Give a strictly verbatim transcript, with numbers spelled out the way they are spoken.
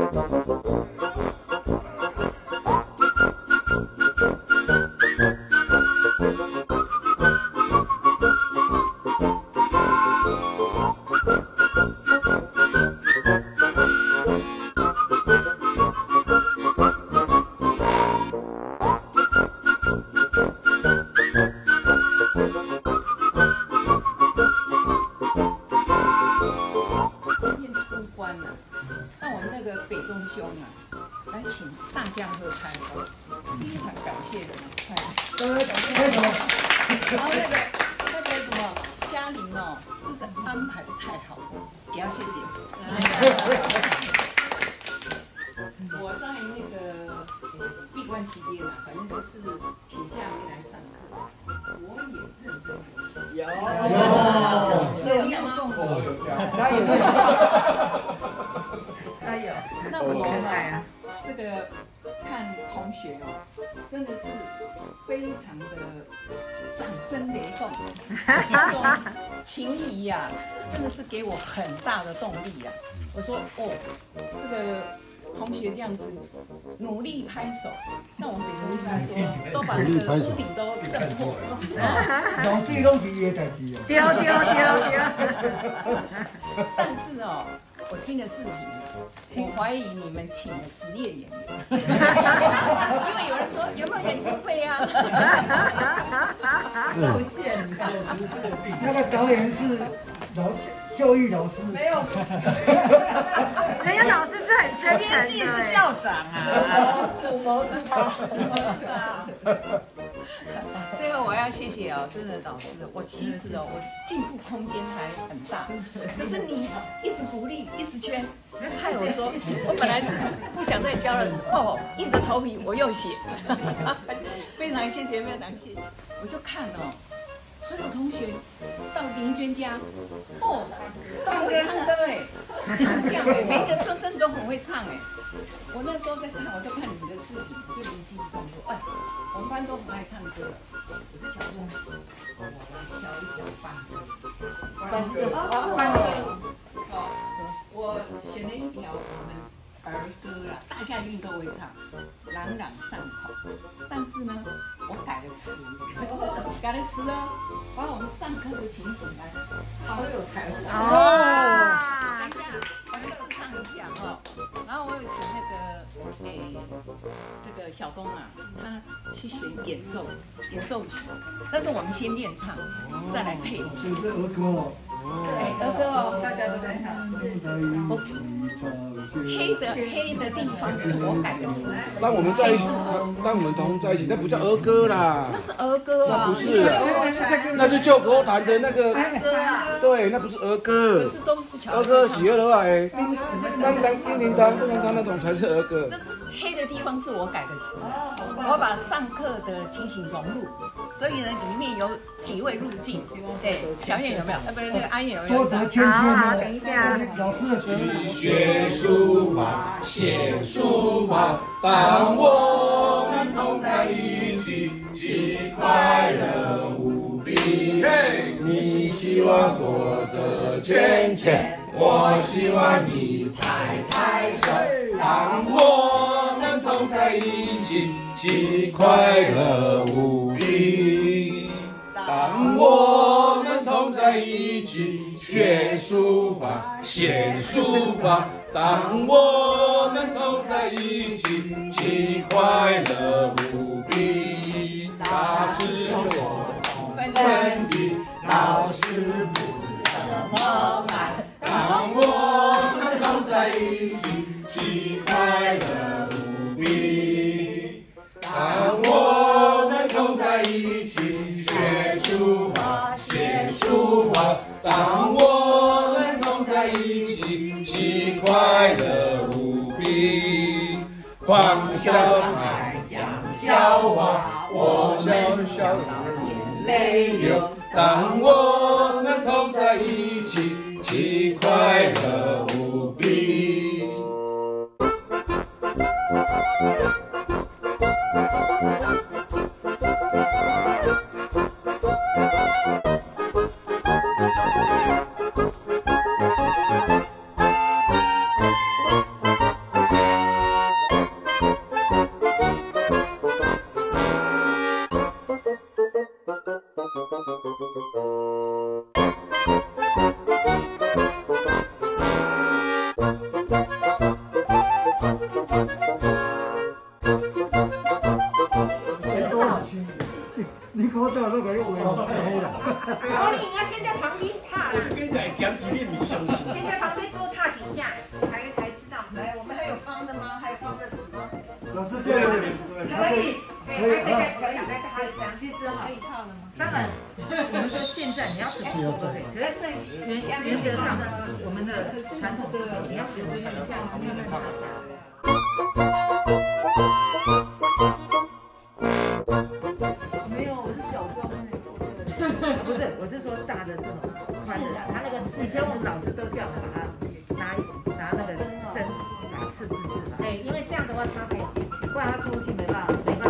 情谊呀、啊，真的是给我很大的动力呀、啊。我说哦，这个同学这样子努力拍手，那我们北农来说，都把那个屋顶都震破。 用水拢是伊的代志啊。 对对对对。 但是哦，我听了视频，我怀疑你们请了职业演员，因为有人说有没有演经费啊？ 露馅，你看。 那个导演是老教育老师。 没有。人家老师是很真诚的。 编剧是校长啊， 主谋是他，主谋是他。 最后我要谢谢哦，真的导师，我其实哦，我进步空间还很大，可是你一直鼓励，一直圈，害我说，我本来是不想再教了，哦，硬着头皮我又写，非常谢谢，非常谢谢，我就看哦。所有同学到林娟家，哦，都很会唱歌哎，唱将哎，每一个真真都很会唱哎。我那时候在看，我在看你们的视频，就灵机一动说，哎，我们班都很爱唱歌，我就想说，我来挑一挑班歌，班歌，班歌，好，我选了一条我们儿歌啦，大家一定都会唱，朗朗上口。但是呢，我改了词，改了词呢，把我们上课的情景来，好有才华哦！等一下，我来试唱一下哦。然后我有请那个诶，这个小东啊，他去选演奏演奏曲，但是我们先练唱，再来配。 是这儿歌哦。 哎，儿歌哦，大家都在唱。黑的黑的地方是我改的词。 当我们在一起，当我们同在一起，那不叫儿歌啦。 那是儿歌啊。 那不是啊，那是旧口弹的那个。 儿歌啊。 对，那不是儿歌。 可是都是小儿歌喜乐的哎，叮当当叮叮当叮叮当那种才是儿歌。 这是黑的地方是我改的词，我把上课的情形融入，所以呢里面有几位入境。对，小燕有没有？呃，不是那个安燕有没有？ 多得千好好， 千等一下。 老师的学学书法，写书法，当我们同在一起，既快乐无比。你希望躲着圈圈，我希望你拍拍手。当我们同在一起，既快乐无比。当我们同在一起，学书法，写书法。当我们同在一起，既快乐无比。大师说问题，老师不知怎么办。当我们同在一起，既快乐无比。当我们同在一起，学书法，写书法。当我们同在一起，既快乐无比。狂笑还讲笑话，我们笑到眼泪流。当我们同在一起，既快乐无比。 哦，你应该先在旁边踏啦。 我跟你讲，讲几遍你相信。 先在旁边多踏几下，才才知道。 来，我们还有方的吗？还有方的纸吗？ 老师这样可以，可以，可以再可以再踏一下。 其实哈可，以踏了吗？ 当然，我们说现在你要怎么做都可以，可是在原原则上，我们的传统是你要学会这样子慢慢踏下来。 没有，我是小庄那个。 不是，我是说大的这种宽的，它那个以前我们老师都叫我们把它拿拿那个针把它刺刺刺嘛， 对，因为这样的话它可以进去， 不然它空气没办法没办